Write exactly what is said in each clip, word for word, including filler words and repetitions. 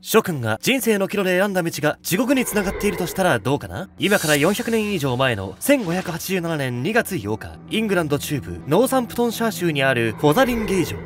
諸君が人生の岐路で選んだ道が地獄に繋がっているとしたらどうかな。今からよんひゃくねん以上前のせんごひゃくはちじゅうななねんにがつようか、イングランド中部ノーサンプトンシャー州にあるフォザリンゲー城。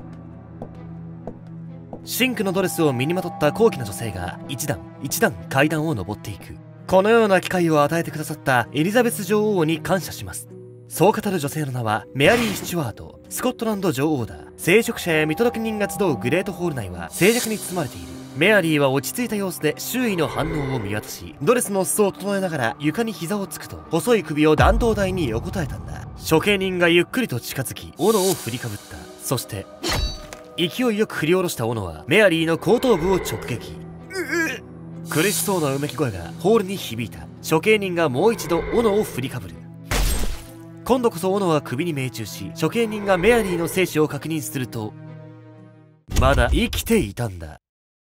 真紅のドレスを身にまとった高貴な女性が一段一段階段を登っていく。このような機会を与えてくださったエリザベス女王に感謝します。そう語る女性の名はメアリー・スチュワート、スコットランド女王だ。聖職者や見届け人が集うグレートホール内は静寂に包まれている。メアリーは落ち着いた様子で周囲の反応を見渡し、ドレスの裾を整えながら床に膝をつくと、細い首を弾頭台に横たえたんだ。処刑人がゆっくりと近づき、斧を振りかぶった。そして勢いよく振り下ろした斧はメアリーの後頭部を直撃。苦しそうなうめき声がホールに響いた。処刑人がもう一度斧を振りかぶる。今度こそ斧は首に命中し、処刑人がメアリーの生死を確認すると、まだ生きていたんだ。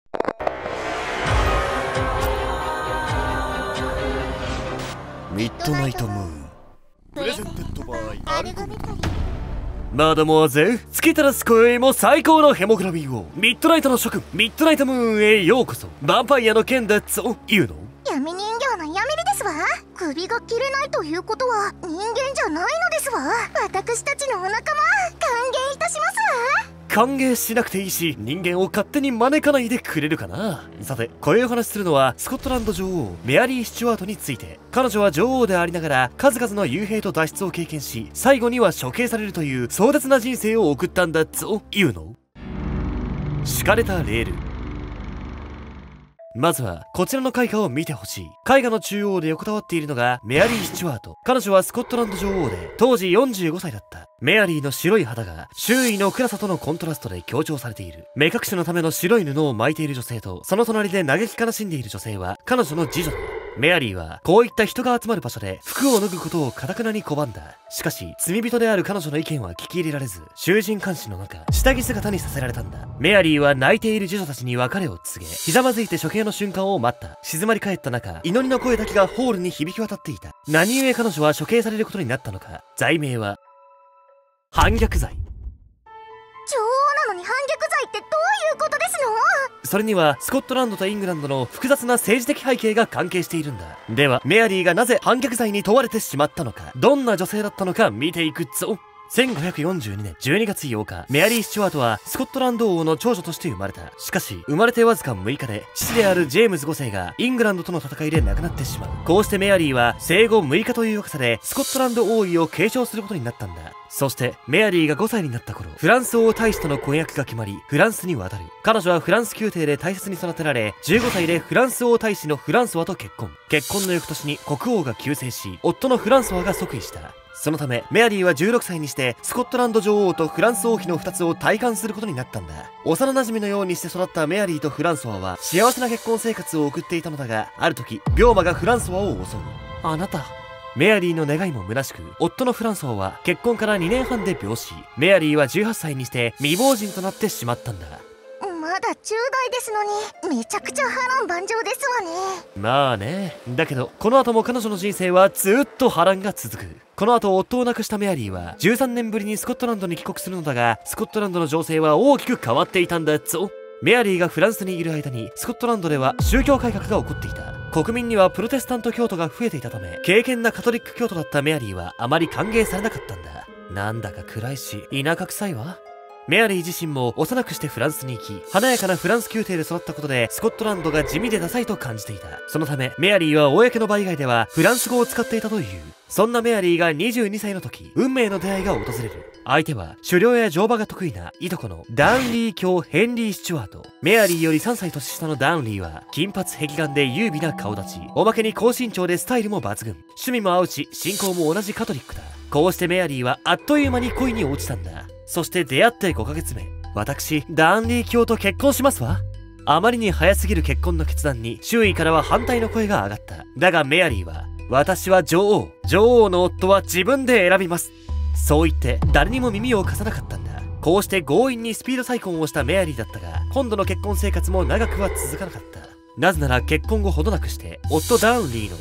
ミッドナイトムーンプレゼンテッドバイアルゴミ。マドモアゼル、月たらす今宵も最高のヘモグロビンを。ミッドナイトの諸君、ミッドナイトムーンへようこそ。ヴァンパイアの剣だぞ、言うの。 闇人形のヤメリですわ。首が切れないということは人間じゃないのですわ。私たちのお仲間、歓迎いたしますわ。 歓迎しなくていいし、人間を勝手に招かないでくれるかな。さて、こういうお話するのはスコットランド女王メアリー・スチュワートについて。彼女は女王でありながら数々の幽閉と脱出を経験し、最後には処刑されるという壮絶な人生を送ったんだぞ、言うの。敷かれたレール。まずはこちらの絵画を見てほしい。絵画の中央で横たわっているのがメアリー・スチュワート。彼女はスコットランド女王で当時よんじゅうごさいだった。メアリーの白い肌が周囲の暗さとのコントラストで強調されている。目隠しのための白い布を巻いている女性と、その隣で嘆き悲しんでいる女性は彼女の次女だ。メアリーはこういった人が集まる場所で服を脱ぐことを堅くなに拒んだ。しかし罪人である彼女の意見は聞き入れられず、囚人監視の中下着姿にさせられたんだ。メアリーは泣いている次女たちに別れを告げ、ひざまずいて処刑の瞬間を待った。静まり返った中、祈りの声だけがホールに響き渡っていた。何故彼女は処刑されることになったのか。罪名は反逆罪。 女王なのに反逆罪ってどういうことですの？ それにはスコットランドとイングランドの複雑な政治的背景が関係しているんだ。ではメアリーがなぜ反逆罪に問われてしまったのか、どんな女性だったのか見ていくぞ。せんごひゃくよんじゅうにねんじゅうにがつようか、メアリー・スチュワートはスコットランド王の長女として生まれた。しかし生まれてわずかむいかで父であるジェームズごせいがイングランドとの戦いで亡くなってしまう。こうしてメアリーは生後むいかという若さでスコットランド王位を継承することになったんだ。そしてメアリーがごさいになった頃、フランス王太子との婚約が決まり、フランスに渡る。彼女はフランス宮廷で大切に育てられ、じゅうごさいでフランス王太子のフランソワと結婚。結婚の翌年に国王が急逝し、夫のフランソワが即位した。そのためメアリーはじゅうろくさいにしてスコットランド女王とフランス王妃のふたつを体感することになったんだ。幼馴染のようにして育ったメアリーとフランソワは幸せな結婚生活を送っていたのだが、ある時病魔がフランソワを襲う。あなた。メアリーの願いも虚しく、夫のフランソワは結婚からにねんはんで病死。メアリーはじゅうはっさいにして未亡人となってしまったんだ。 まだじゅうだいですのにめちゃくちゃ波乱万丈ですわね。 まあね。だけどこの後も彼女の人生はずっと波乱が続く。この後夫を亡くしたメアリーはじゅうさんねんぶりにスコットランドに帰国するのだが、スコットランドの情勢は大きく変わっていたんだぞ。メアリーがフランスにいる間にスコットランドでは宗教改革が起こっていた。国民にはプロテスタント教徒が増えていたため、敬虔なカトリック教徒だったメアリーはあまり歓迎されなかったんだ。なんだか暗いし田舎臭いわ。メアリー自身も幼くしてフランスに行き、華やかなフランス宮廷で育ったことでスコットランドが地味でダサいと感じていた。そのためメアリーは公の場以外ではフランス語を使っていたという。そんなメアリーがにじゅうにさいの時、運命の出会いが訪れる。相手は狩猟や乗馬が得意ないとこのダウンリー卿ヘンリー・スチュワート。メアリーよりさんさい年下のダウンリーは金髪壁眼で優美な顔立ち、おまけに高身長でスタイルも抜群。趣味も合うし信仰も同じカトリックだ。こうしてメアリーはあっという間に恋に落ちたんだ。そして出会ってごかげつめ、私ダウンリー卿と結婚しますわ。あまりに早すぎる結婚の決断に周囲からは反対の声が上がった。だがメアリーは、私は女王、女王の夫は自分で選びます、そう言って誰にも耳を貸さなかったんだ。こうして強引にスピード再婚をしたメアリーだったが、今度の結婚生活も長くは続かなかった。なぜなら結婚後ほどなくして夫ダウンリー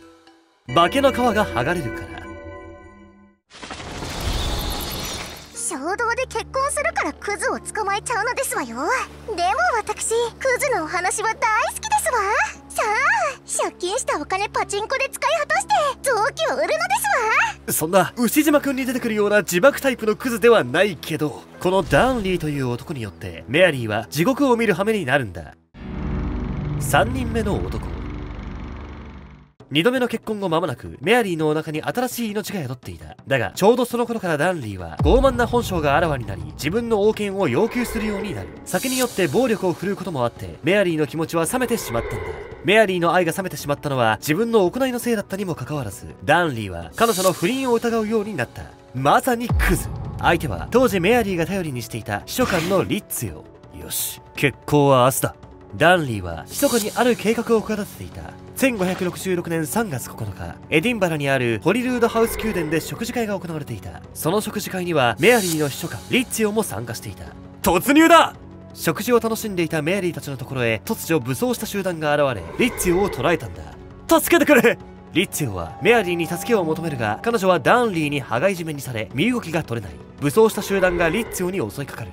の化けの皮が剥がれるから。 処共同で結婚するからクズを捕まえちゃうのですわよ。でも私クズのお話は大好きですわ。さあ借金したお金パチンコで使い果たして臓器を売るのですわ。 そんな牛島くんに出てくるような自爆タイプのクズではないけど、このダンリーという男によってメアリーは地獄を見る羽目になるんだ。さんにんめの男。にどめの結婚後間もなくメアリーのお腹に新しい命が宿っていた。だがちょうどその頃からダンリーは傲慢な本性があらわになり、自分の王権を要求するようになる。酒によって暴力を振るうこともあってメアリーの気持ちは冷めてしまったんだ。メアリーの愛が冷めてしまったのは自分の行いのせいだったにもかかわらず、ダンリーは彼女の不倫を疑うようになった。まさにクズ。相手は当時メアリーが頼りにしていた秘書官のリッツよ。よし、決行は明日だ。ダンリーは密かにある計画を企てていた。せんごひゃくろくじゅうろくねんさんがつここのか、エディンバラにあるホリルードハウス宮殿で食事会が行われていた。その食事会にはメアリーの秘書官リッツィオも参加していた。突入だ。食事を楽しんでいたメアリーたちのところへ突如武装した集団が現れ、リッツィオを捕らえたんだ。助けてくれ。リッツィオはメアリーに助けを求めるが、彼女はダンリーに羽交い締めにされ身動きが取れない。武装した集団がリッツィオに襲いかかる。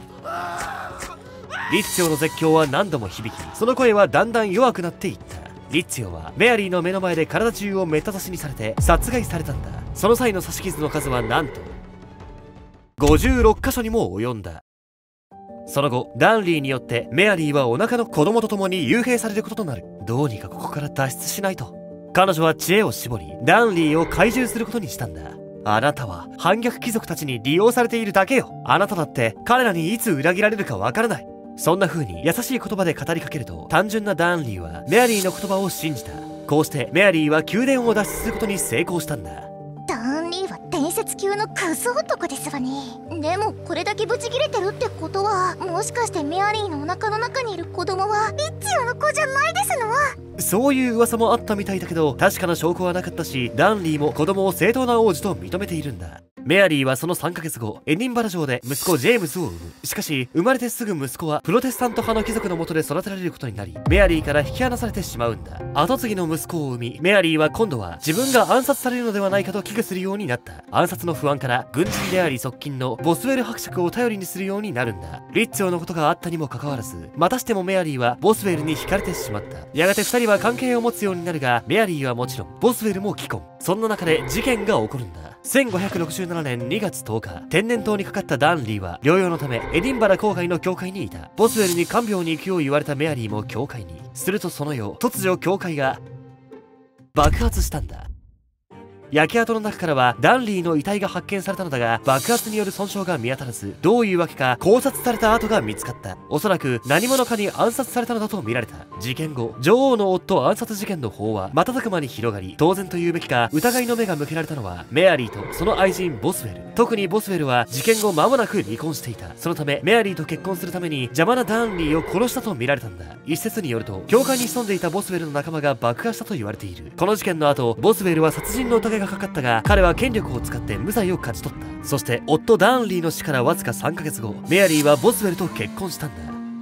リッツィオの絶叫は何度も響き、その声はだんだん弱くなっていった。リッツィオはメアリーの目の前で体中をめった刺しにされて殺害されたんだ。その際の刺し傷の数はなんとごじゅうろっかしょにも及んだ。その後ダンリーによってメアリーはお腹の子供と共に幽閉されることとなる。どうにかここから脱出しないと。彼女は知恵を絞りダンリーを懐柔することにしたんだ。あなたは反逆貴族たちに利用されているだけよ。あなただって彼らにいつ裏切られるかわからない。そんな風に優しい言葉で語りかけると、単純なダンリーはメアリーの言葉を信じた。こうしてメアリーは宮殿を脱出することに成功したんだ。 ダンリーは伝説級のクズ男ですわね。でもこれだけブチギレてるってことは、もしかしてメアリーのお腹の中にいる子供はリッツィオの子じゃないですの。 そういう噂もあったみたいだけど、確かな証拠はなかったし、ダンリーも子供を正当な王子と認めているんだ。メアリーはそのさんかげつご、エディンバラ城で息子ジェームズを産む。しかし生まれてすぐ息子はプロテスタント派の貴族のもとで育てられることになり、メアリーから引き離されてしまうんだ。後継ぎの息子を産み、メアリーは今度は自分が暗殺されるのではないかと危惧するようになった。暗殺の不安から軍人であり側近のボスウェル伯爵を頼りにするようになるんだ。リッツィオのことがあったにもかかわらず、またしてもメアリーはボスウェルに惹かれてしまった。やがてふたりは関係を持つようになるが、メアリーはもちろんボスウェルも既婚。そんな中で事件が起こるんだ。せんごひゃくろくじゅうななねんにがつとおか、天然痘にかかったダンリーは療養のためエディンバラ郊外の教会にいた。ボスウェルに看病に行くよう言われたメアリーも教会に。するとその夜、突如教会が爆発したんだ。焼け跡の中からはダンリーの遺体が発見されたのだが、爆発による損傷が見当たらず、どういうわけか考察された跡が見つかった。おそらく何者かに暗殺されたのだと見られた。事件後、女王の夫暗殺事件の方は瞬く間に広がり、当然というべきか疑いの目が向けられたのはメアリーとその愛人ボスウェル。特にボスウェルは事件後間もなく離婚していた。そのためメアリーと結婚するために邪魔なダンリーを殺したと見られたんだ。一説によると、教会に潜んでいたボスウェルの仲間が爆破したと言われている。この事件の後、ボスウェルは殺人の疑いがかかったが、彼は権力を使って無罪を勝ち取った。そして夫ダンリーの死からわずかさんかげつご、メアリーはボスウェルと結婚したんだ。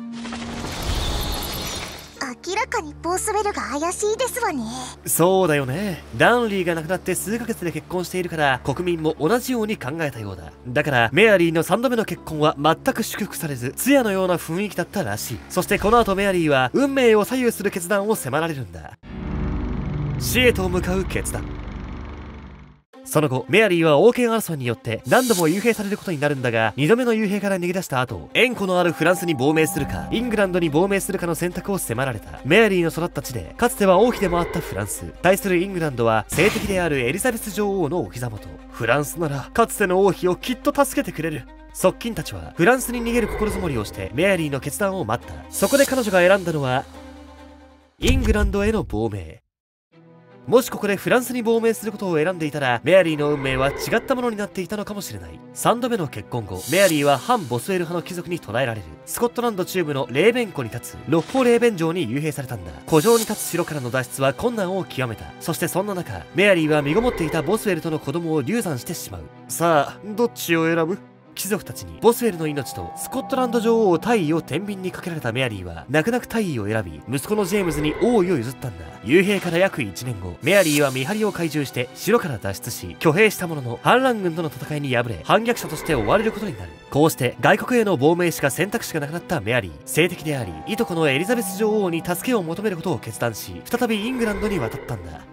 明らかにボスウェルが怪しいですわね。 そうだよね。ダンリーが亡くなって数ヶ月で結婚しているから、国民も同じように考えたようだ。だからメアリーのさんどめの結婚は全く祝福されず、通夜のような雰囲気だったらしい。そしてこの後メアリーは運命を左右する決断を迫られるんだ。死へと向かう決断。その後メアリーは王権争いによって何度も幽閉されることになるんだが、にどめの幽閉から逃げ出した後、縁故のあるフランスに亡命するかイングランドに亡命するかの選択を迫られた。メアリーの育った地でかつては王妃でもあったフランス、対するイングランドは政敵であるエリザベス女王のお膝元。フランスならかつての王妃をきっと助けてくれる。側近たちはフランスに逃げる心づもりをしてメアリーの決断を待った。そこで彼女が選んだのはイングランドへの亡命。もしここでフランスに亡命することを選んでいたら、メアリーの運命は違ったものになっていたのかもしれない。さんどめの結婚後、メアリーは反ボスウェル派の貴族に捕らえられる。スコットランド中部のレーベン湖に立つロッホレーベン城に幽閉されたんだ。湖上に立つ城からの脱出は困難を極めた。そしてそんな中、メアリーは身ごもっていたボスウェルとの子供を流産してしまう。さあどっちを選ぶ？ 貴族たちにボスウェルの命とスコットランド女王大位を天秤にかけられたメアリーは泣く泣く大位を選び、息子のジェームズに王位を譲ったんだ。幽閉から約いちねんご、メアリーは見張りを懐柔して城から脱出し、挙兵したものの反乱軍との戦いに敗れ、反逆者として追われることになる。こうして外国への亡命しか選択肢がなくなったメアリー、政敵でありいとこのエリザベス女王に助けを求めることを決断し、再びイングランドに渡ったんだ。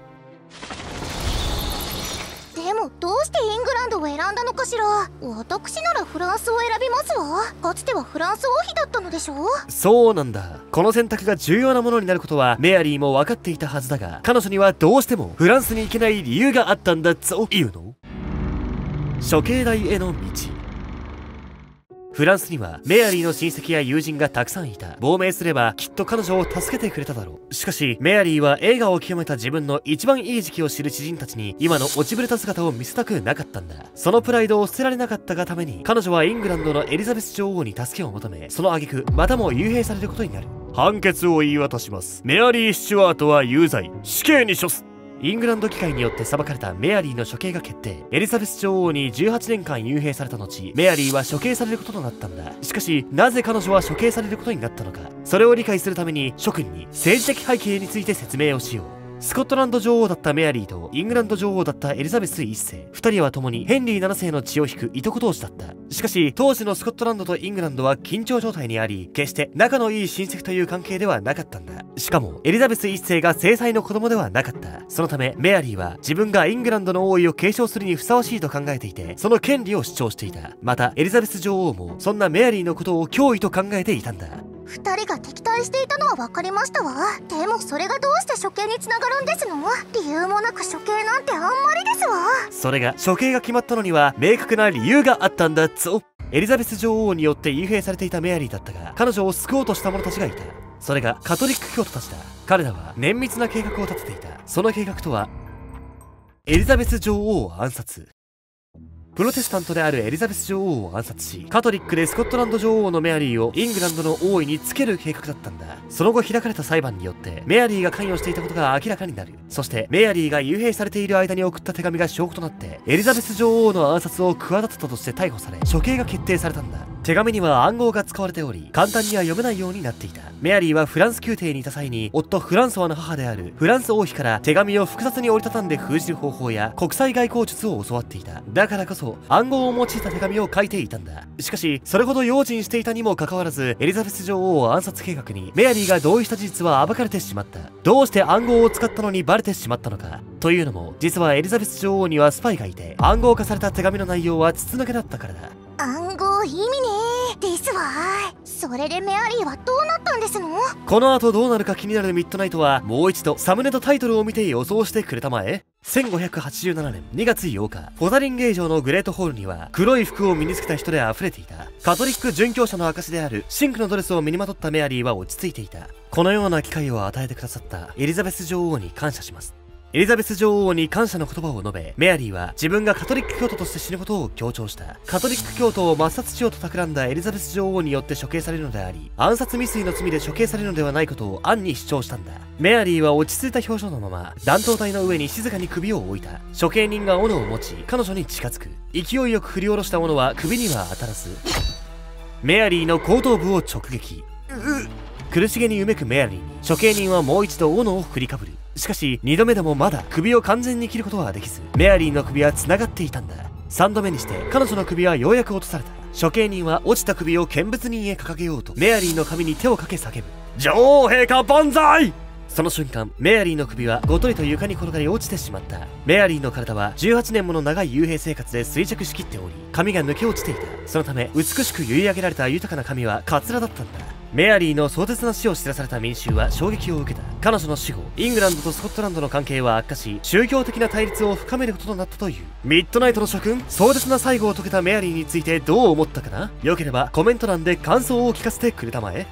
でもどうしてイングランドを選んだのかしら。私ならフランスを選びますわ。かつてはフランス王妃だったのでしょう。 そうなんだ。この選択が重要なものになることはメアリーも分かっていたはずだが、彼女にはどうしてもフランスに行けない理由があったんだぞ。言うの？処刑台への道。フランスにはメアリーの親戚や友人がたくさんいた。亡命すればきっと彼女を助けてくれただろう。しかしメアリーは映画を極めた自分の一番いい時期を知る知人たちに今の落ちぶれた姿を見せたくなかったんだ。そのプライドを捨てられなかったがために、彼女はイングランドのエリザベス女王に助けを求め、その挙句またも幽閉されることになる。判決を言い渡します。メアリー・スチュワートは有罪、死刑に処す。イングランド議会によって裁かれたメアリーの処刑が決定。エリザベス女王にじゅうはちねんかん幽閉された後、メアリーは処刑されることとなったんだ。しかしなぜ彼女は処刑されることになったのか、それを理解するために諸君に政治的背景について説明をしよう。スコットランド女王だったメアリーとイングランド女王だったエリザベスいっせい、ふたりは共にヘンリーななせいの血を引くいとこ同士だった。しかし当時のスコットランドとイングランドは緊張状態にあり、決して仲のいい親戚という関係ではなかったんだ。しかもエリザベスいっせいが正妻の子供ではなかった。そのためメアリーは自分がイングランドの王位を継承するにふさわしいと考えていて、その権利を主張していた。またエリザベス女王もそんなメアリーのことを脅威と考えていたんだ。 二人が敵対していたのは分かりましたわ。でもそれがどうして処刑につながるんですの？理由もなく処刑なんてあんまりですわ。 それが処刑が決まったのには明確な理由があったんだぞ。エリザベス女王によって幽閉されていたメアリーだったが、彼女を救おうとした者たちがいた。それがカトリック教徒たちだ。彼らは綿密な計画を立てていた。その計画とはエリザベス女王を暗殺。プロテスタントであるエリザベス女王を暗殺し、カトリックでスコットランド女王のメアリーをイングランドの王位につける計画だったんだ。その後開かれた裁判によってメアリーが関与していたことが明らかになる。そしてメアリーが幽閉されている間に送った手紙が証拠となってエリザベス女王の暗殺を企てたとして逮捕され、処刑が決定されたんだ。手紙には暗号が使われており、簡単には読めないようになっていた。メアリーはフランス宮廷にいた際に夫フランソワの母であるフランス王妃から手紙を複雑に折りたたんで封じる方法や国際外交術を教わっていた。だからこそ暗号を用いた手紙を書いていたんだ。しかしそれほど用心していたにもかかわらず、エリザベス女王暗殺計画にメアリーが同意した事実は暴かれてしまった。どうして暗号を使ったのにバレてしまったのか。というのも実はエリザベス女王にはスパイがいて、暗号化された手紙の内容は筒抜けだったからだ。 暗号意味ねですわ。それでメアリーはどうなったんですの？ この後どうなるか気になるミッドナイトはもう一度サムネとタイトルを見て予想してくれたまえ。せんごひゃくはちじゅうななねんにがつようか、フォザリンゲー城のグレートホールには黒い服を身につけた人で溢れていた。カトリック殉教者の証であるシンクのドレスを身にまとったメアリーは落ち着いていた。このような機会を与えてくださったエリザベス女王に感謝します。エリザベス女王に感謝の言葉を述べ、メアリーは自分がカトリック教徒として死ぬことを強調した。カトリック教徒を抹殺しようと企んだエリザベス女王によって処刑されるのであり、暗殺未遂の罪で処刑されるのではないことを暗に主張したんだ。メアリーは落ち着いた表情のまま断頭台の上に静かに首を置いた。処刑人が斧を持ち彼女に近づく。勢いよく振り下ろした斧は首には当たらず、メアリーの後頭部を直撃。苦しげにうめくメアリーに処刑人はもう一度斧を振りかぶる。しかしにどめでもまだ首を完全に切ることはできず、メアリーの首は繋がっていたんだ。さんどめにして彼女の首はようやく落とされた。処刑人は落ちた首を見物人へ掲げようとメアリーの髪に手をかけ叫ぶ。女王陛下万歳！その瞬間メアリーの首はごとりと床に転がり落ちてしまった。メアリーの体はじゅうはちねんもの長い幽閉生活で衰弱しきっており、髪が抜け落ちていた。そのため美しく結い上げられた豊かな髪はカツラだったんだ。メアリーの壮絶な死を知らされた民衆は衝撃を受けた。彼女の死後イングランドとスコットランドの関係は悪化し、宗教的な対立を深めることとなったという。ミッドナイトの諸君、壮絶な最後を遂げたメアリーについてどう思ったかな？よければコメント欄で感想を聞かせてくれたまえ。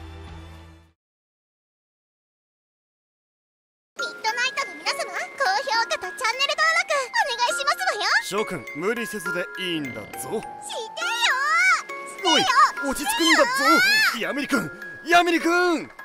ミッドナイトの皆様、高評価とチャンネル登録お願いしますわよ。 諸君無理せずでいいんだぞ。 してよおい落ち着くんだぞ。ヤミリ君ヤミリ君